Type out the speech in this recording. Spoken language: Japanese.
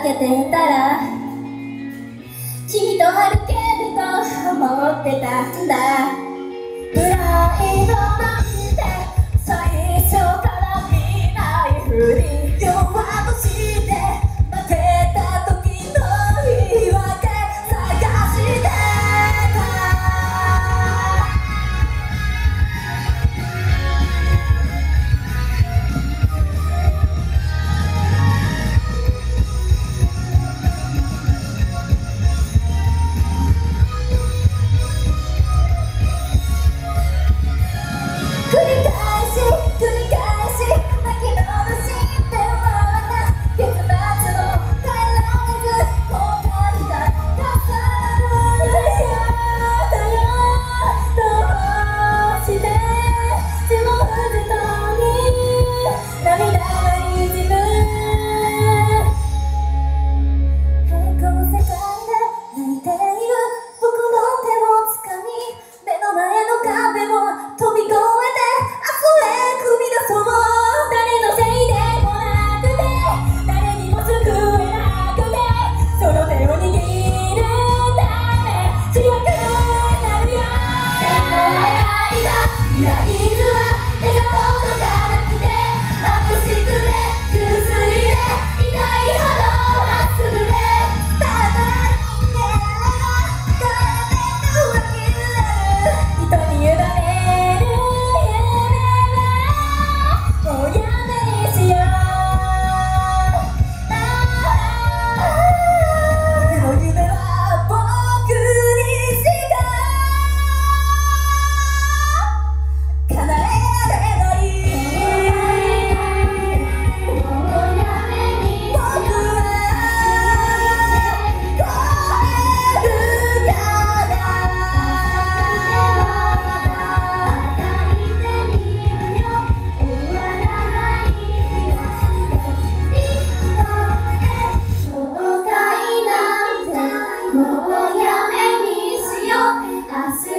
けてたら君と歩けると思ってたんだ。プライドなんて最初から見ないふり弱して待ってた時の言い訳探して繰り返し泣き戻してはまた月末の帰らず後悔が重なる。嫌だよどうして自問自答に涙がにじむ。へこむ世界で泣いている僕の手をつかみ目の前の壁を飛び越えて踏み出そう。誰のせいでもなくて誰にも救えなくてその手を握るため強くなるよ。手の早いがいや水は手が届かなくて眩しくて苦すぎて痛いほどまっすぐでただ人間は体で分ける人に委ねるもうやめにしよう。でも夢は僕にしか叶えられない。もうやめに僕は超えるから抱いてみるよ。後悔なんてもうやめにしよう。明日